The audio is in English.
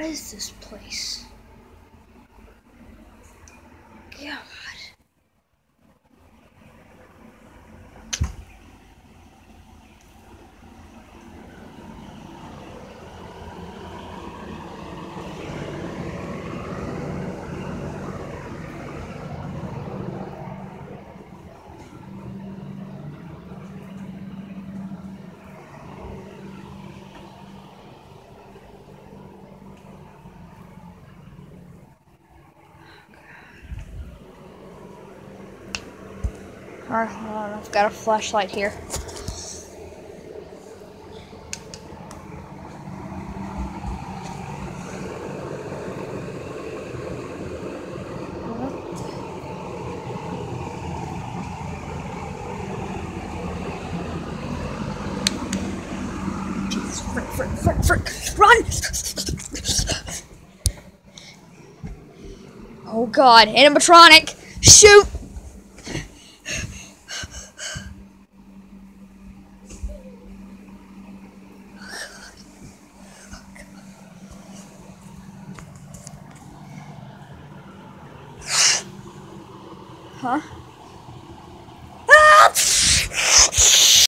is this place? God. Alright, hold on, I've got a flashlight here. Jesus, frick, run! Oh god, animatronic! Shoot! Huh?